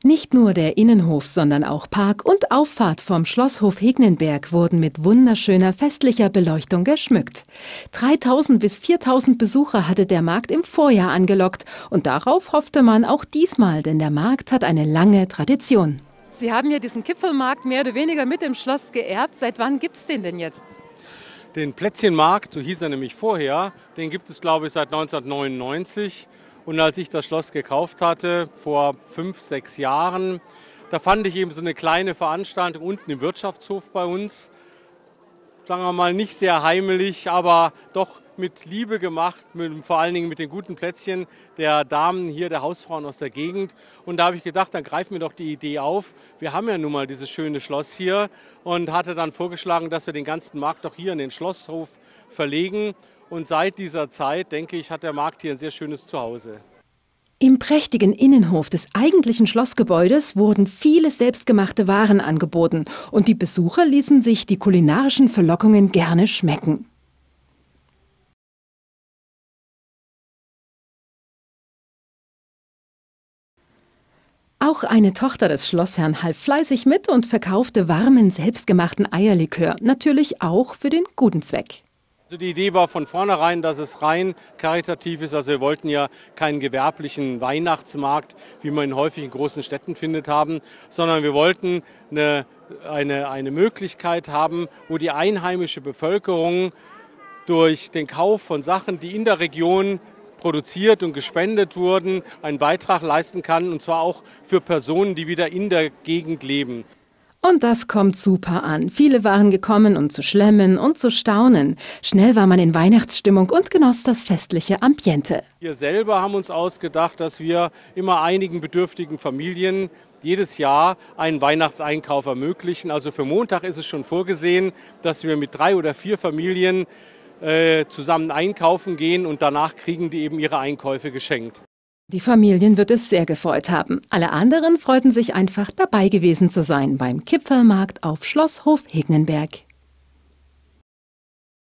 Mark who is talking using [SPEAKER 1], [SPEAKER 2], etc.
[SPEAKER 1] Nicht nur der Innenhof, sondern auch Park und Auffahrt vom Schlosshof Hegnenberg wurden mit wunderschöner festlicher Beleuchtung geschmückt. 3.000 bis 4.000 Besucher hatte der Markt im Vorjahr angelockt und darauf hoffte man auch diesmal, denn der Markt hat eine lange Tradition.
[SPEAKER 2] Sie haben ja diesen Kipfelmarkt mehr oder weniger mit dem Schloss geerbt. Seit wann gibt es den denn jetzt?
[SPEAKER 3] Den Plätzchenmarkt, so hieß er nämlich vorher, den gibt es, glaube ich, seit 1999. Und als ich das Schloss gekauft hatte, vor 5, 6 Jahren, da fand ich eben so eine kleine Veranstaltung unten im Wirtschaftshof bei uns. Sagen wir mal nicht sehr heimelig, aber doch mit Liebe gemacht, vor allen Dingen mit den guten Plätzchen der Damen hier, der Hausfrauen aus der Gegend. Und da habe ich gedacht, dann greifen wir doch die Idee auf. Wir haben ja nun mal dieses schöne Schloss hier und hatte dann vorgeschlagen, dass wir den ganzen Markt doch hier in den Schlosshof verlegen. Und seit dieser Zeit, denke ich, hat der Markt hier ein sehr schönes Zuhause.
[SPEAKER 1] Im prächtigen Innenhof des eigentlichen Schlossgebäudes wurden viele selbstgemachte Waren angeboten und die Besucher ließen sich die kulinarischen Verlockungen gerne schmecken. Auch eine Tochter des Schlossherrn half fleißig mit und verkaufte warmen, selbstgemachten Eierlikör, natürlich auch für den guten Zweck.
[SPEAKER 3] Also die Idee war von vornherein, dass es rein karitativ ist. Also wir wollten ja keinen gewerblichen Weihnachtsmarkt, wie man ihn häufig in großen Städten findet, haben, sondern wir wollten eine Möglichkeit haben, wo die einheimische Bevölkerung durch den Kauf von Sachen, die in der Region produziert und gespendet wurden, einen Beitrag leisten kann, und zwar auch für Personen, die wieder in der Gegend leben.
[SPEAKER 1] Und das kommt super an. Viele waren gekommen, um zu schlemmen und zu staunen. Schnell war man in Weihnachtsstimmung und genoss das festliche Ambiente.
[SPEAKER 3] Wir selber haben uns ausgedacht, dass wir immer einigen bedürftigen Familien jedes Jahr einen Weihnachtseinkauf ermöglichen. Also für Montag ist es schon vorgesehen, dass wir mit 3 oder 4 Familien zusammen einkaufen gehen und danach kriegen die eben ihre Einkäufe geschenkt.
[SPEAKER 1] Die Familien wird es sehr gefreut haben. Alle anderen freuten sich einfach, dabei gewesen zu sein beim Kipfelmarkt auf Schlosshof Hegnenberg.